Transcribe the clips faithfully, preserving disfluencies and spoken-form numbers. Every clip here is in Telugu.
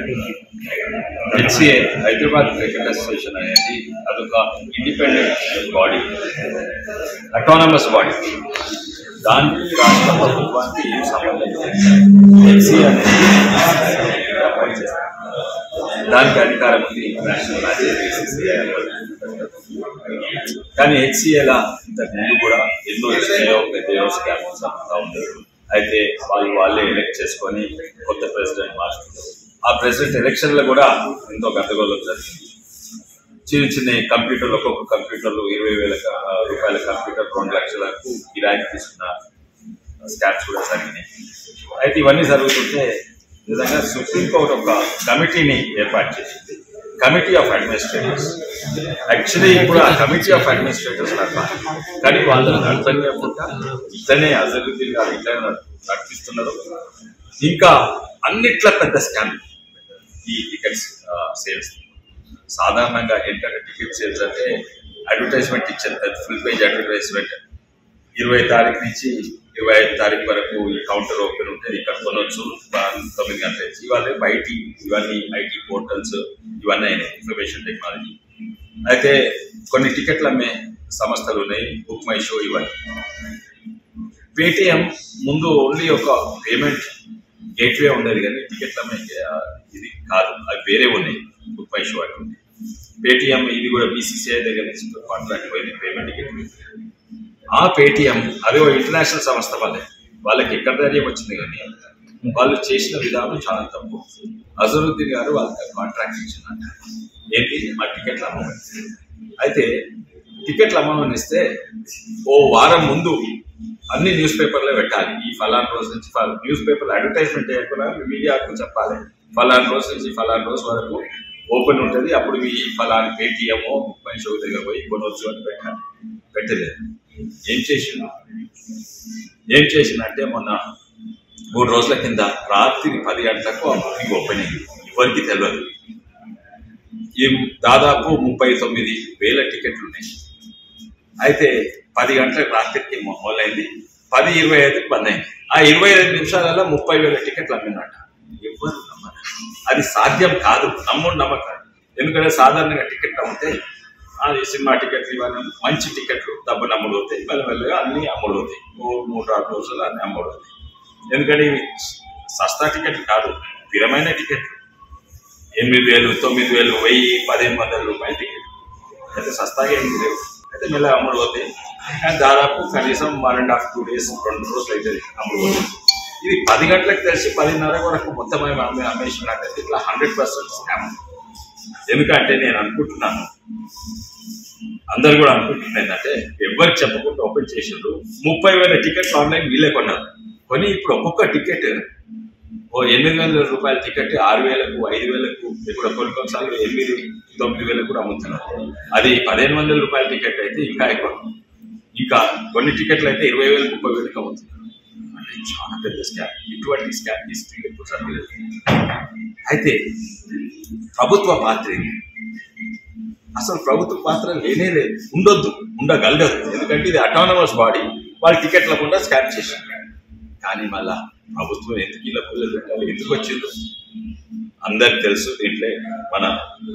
జరిగినట్టుంది. హెచ్సిఏ హైదరాబాద్ క్రికెట్ అసోసియేషన్ అనేది అదొక ఇండిపెండెంట్ బాడీ, అటానమస్ బాడీ. దానికి రాష్ట్ర ప్రభుత్వానికి ఏం సంబంధం లేదు. హెచ్సిఏ అనేది దానికి అధికారం ఉంది ఇంటర్నేషనల్ మ్యాచ్. కానీ హెచ్సిఏలా ఇంతకు ముందు కూడా ఎన్నో ఇచ్చినాయో పెద్దయో స్కామ్స్ అంతా ఉండేది. అయితే వాళ్ళు వాళ్ళే ఎలక్ట్ చేసుకొని కొత్త ప్రెసిడెంట్ మార్చుకుంటారు. ఆ ప్రెసిడెంట్ ఎలక్షన్లో కూడా ఎంతో గందరగోళం జరిగింది. చిన్న చిన్న కంప్యూటర్లు, ఒక్కొక్క కంప్యూటర్లు ఇరవై వేల రూపాయల కంప్యూటర్ రెండు లక్షలకు కిరాయికి తీసుకున్న స్కామ్స్ కూడా జరిగినాయి. అయితే ఇవన్నీ జరుగుతుంటే నిజంగా సుప్రీంకోర్టు ఒక కమిటీని ఏర్పాటు చేసింది, కమిటీ ఆఫ్ అడ్మినిస్ట్రేటర్స్. యాక్చువల్లీ ఇప్పుడు ఆ కమిటీ ఆఫ్ అడ్మినిస్ట్రేటర్స్ నడపాలి, కానీ వాళ్ళని నడపనివ్వకుండా ఇట్లనే అజరుద్దీన్ గారు ఇట్లా నడిపిస్తున్నారు. ఇంకా అన్నిట్ల పెద్ద స్కామ్ ఈ టికెట్స్ సేల్స్. సాధారణంగా ఏంటంటే టికెట్ సేల్స్ అంటే అడ్వర్టైజ్మెంట్ ఇచ్చారు, ఫుల్ పేజ్ అడ్వర్టైజ్మెంట్. ఇరవై తారీఖు నుంచి ఇరవై ఐదు తారీఖు వరకు ఈ కౌంటర్ ఓపెన్ ఉంటుంది, ఇక్కడ కొనవచ్చు తొమ్మిది గంటల నుంచి. ఇవన్నీ ఐటీ ఇవన్నీ ఐటీ పోర్టల్స్ ఇవన్నీ అయినాయి, ఇన్ఫర్మేషన్ టెక్నాలజీ. అయితే కొన్ని టికెట్లు అమ్మే సంస్థలు ఉన్నాయి, బుక్ మై షో ఇవన్నీ. పేటిఎం ముందు ఓన్లీ ఒక పేమెంట్ గేట్వే ఉండేది, కానీ టికెట్లు అమ్మే ఇది కాదు, అవి వేరే ఉన్నాయి, బుక్ మై షో అటువంటి. పేటిఎం ఇది కూడా బీసీసీఐ దగ్గర నుంచి కాంట్రాక్ట్ పోయింది పేమెంట్ గేట్వే. ఆ పేటిఎం అదే ఇంటర్నేషనల్ సంస్థ వాళ్ళే, వాళ్ళకి ఎక్కడ ధైర్యం వచ్చింది, కానీ వాళ్ళు చేసిన విధానం చాలా తప్పు. అజరుద్దీన్ గారు వాళ్ళకి కాంట్రాక్ట్ ఇచ్చిందంట, ఏంటి మా టికెట్లు అమ్మమని. అయితే టికెట్లు అమ్మమని ఇస్తే ఓ వారం ముందు అన్ని న్యూస్ పేపర్లో పెట్టాలి, ఈ ఫలానా రోజు నుంచి న్యూస్ పేపర్లో అడ్వర్టైజ్మెంట్ చేయకుండా మీడియాకు చెప్పాలి, ఫలానా రోజు నుంచి ఫలానా రోజు వరకు ఓపెన్ ఉంటుంది, అప్పుడు మీ ఫలానా పేటిఎంఓ ముప్పై షో దగ్గర పోయి కొనవచ్చు అని పెట్టాలి. పెట్టలేదు. ఏం చేసిండు ఏం చేసిందంటే మొన్న మూడు రోజుల కింద రాత్రి పది గంటలకు ఆ బుకింగ్ ఓపెన్ అయింది, ఎవరికి తెలియదు. ఈ దాదాపు ముప్పై తొమ్మిది వేల టికెట్లు ఉన్నాయి. అయితే పది గంటలకు రాత్రికి మొదలైంది, పది ఇరవై ఐదుకి బంద్ అయింది. ఆ ఇరవై ఐదు నిమిషాలలో ముప్పై వేల టికెట్లు అమ్మినట్ట. ఎవరు నమ్మరు, అది సాధ్యం కాదు, నమ్ముడు నమ్మకాలు. ఎందుకంటే సాధారణంగా టికెట్ అమ్మితే అది సినిమా టికెట్లు ఇవన్నీ మంచి టికెట్లు డబ్బులు అమ్ముడు అవుతాయి, మెల్లమెల్లగా అన్నీ అమ్ముడు అవుతాయి, మూడు ఆరు రోజులు అన్నీ అమ్ముడు అవుతాయి. ఎందుకంటే ఇవి సస్తా టికెట్లు కాదు, స్థిరమైన టికెట్లు. ఎనిమిది వేలు తొమ్మిది వేలు వెయ్యి పదిహేను వందల రూపాయల టికెట్లు అయితే సస్తాగా ఏమి లేవు. అయితే మెల్లగా అమ్ముడు అవుతాయి. కానీ దాదాపు కనీసం one and half two days రెండు రోజులు అయితే అమ్ముడు అవుతుంది. ఇది పది గంటలకు తెలిసి పదిన్నర వరకు మొత్తం అమ్మే అమ్మేసినట్టయితే ఇట్లా హండ్రెడ్ పర్సెంట్ స్కామ్. ఎందుకంటే నేను అనుకుంటున్నాను, అందరు కూడా అనుకుంటున్నా ఏంటంటే ఎవరికి చెప్పకుండా ఓపెన్ చేసిండ్రు. ముప్పై వేల టికెట్లు ఆన్లైన్ వీళ్ళే కొన్నారు. కొని ఇప్పుడు ఒక్కొక్క టికెట్ ఓ ఎనిమిది వేల రూపాయల టికెట్ ఆరు వేలకు ఐదు వేలకు ఇప్పుడు కొన్ని కొన్నిసార్లు ఎనిమిది తొమ్మిది వేలకు కూడా అమ్ముతున్నారు. అది పదిహేను వందల రూపాయల టికెట్ అయితే ఇంకా ఎక్కువ. ఇంకా కొన్ని టికెట్లు అయితే ఇరవై వేలు ముప్పై వేలకు అమ్ముతున్నారు. అంటే చాలా పెద్ద స్కామ్. ఇటువంటి స్కామ్ హిస్టరీ ఎప్పుడు జరగలేదు. అయితే ప్రభుత్వ పాత్ర ఏంటి? అసలు ప్రభుత్వ పాత్ర లేనే లేదు, ఉండొద్దు, ఉండగలగదు. ఎందుకంటే ఇది అటానమస్ బాడీ, వాళ్ళ టికెట్ల కూడా స్కామ్ చేసింది. కానీ మళ్ళా ప్రభుత్వం ఎందుకు ఇలా పిల్లలు పెట్టాలి, ఎందుకు వచ్చింది అందరికి తెలుసు. దీంట్లో మన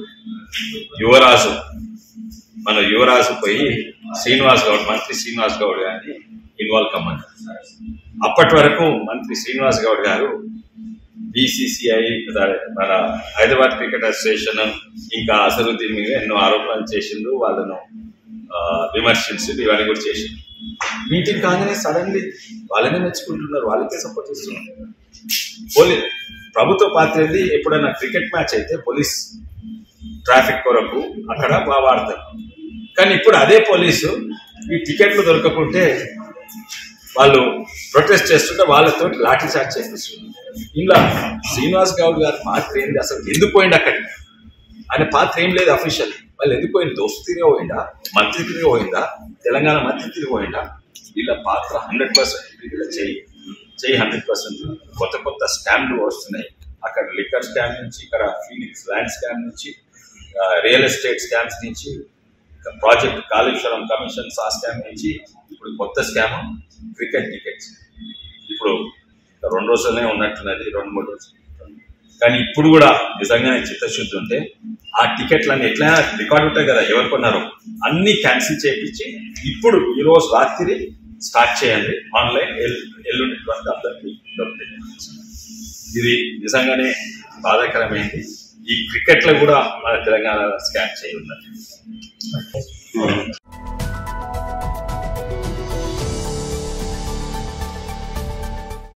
యువరాజు మన యువరాజు పోయి శ్రీనివాస్ గౌడ్, మంత్రి శ్రీనివాస్ గౌడ్ గారిని ఇన్వాల్వ్ కమ్మని. అప్పటి వరకు మంత్రి శ్రీనివాస్ గౌడ్ గారు బీసీసీఐ మన హైదరాబాద్ క్రికెట్ అసోసియేషన్ ఇంకా అసరుద్దీన్ మీద ఎన్నో ఆరోపణలు చేసిండ్రు, వాళ్ళను విమర్శించింది, ఇవన్నీ కూడా చేసిండ్రు. మీటింగ్ కాగానే సడన్లీ వాళ్ళనే మెచ్చుకుంటున్నారు, వాళ్ళకే సపోర్ట్ చేస్తున్నారు. పోలీస్ ప్రభుత్వ పాత్ర ఏంది? ఎప్పుడైనా క్రికెట్ మ్యాచ్ అయితే పోలీస్ ట్రాఫిక్ కొరకు అక్కడ వాడతారు. కానీ ఇప్పుడు అదే పోలీసు ఈ టికెట్లు దొరకకుంటే వాళ్ళు ప్రొటెస్ట్ చేస్తుంటే వాళ్ళతో లాఠీ చార్జ్ చేపిస్తున్నారు. ఇలా శ్రీనివాస్ గౌడ్ గారి పాత్ర ఏంది? అసలు ఎందుకు పోయింది అక్కడికి? ఆయన పాత్ర ఏం లేదు అఫీషియల్. వాళ్ళు ఎందుకు పోయింది? దోస్తు తిరిగి పోయిందా, మంత్రి తిరిగి పోయిందా, తెలంగాణ మంత్రి తిరిగి పోయిందా? వీళ్ళ పాత్ర హండ్రెడ్ పర్సెంట్ వీళ్ళ చేయి చేయి హండ్రెడ్ పర్సెంట్. కొత్త కొత్త స్కామ్లు వస్తున్నాయి. అక్కడ లిక్కర్ స్కామ్ నుంచి, ఇక్కడ ఫీనిక్స్ ల్యాండ్ స్కామ్ నుంచి, రియల్ ఎస్టేట్ స్కామ్స్ నుంచి, ప్రాజెక్ట్ కాళేశ్వరం కమిషన్స్ ఆ స్కామ్ నుంచి, ఇప్పుడు కొత్త స్కామ్ క్రికెట్ టికెట్స్. ఇప్పుడు రెండు రోజులనే ఉన్నట్టున్నది, రెండు మూడు రోజులు కానీ ఇప్పుడు కూడా నిజంగానే చిత్తశుద్ధి ఉంటే ఆ టికెట్లన్నీ ఎట్లా రికార్డు ఉంటాయి కదా ఎవరు కొన్నారో అన్ని క్యాన్సిల్ చేయించి ఇప్పుడు ఈరోజు రాత్రి స్టార్ట్ చేయండి ఆన్లైన్ ఎల్లుండి అందరికీ దొరుకుతాయి. ఇది నిజంగానే బాధాకరమైంది. ఈ క్రికెట్లో కూడా మన తెలంగాణ స్కాన్ చేయాలి.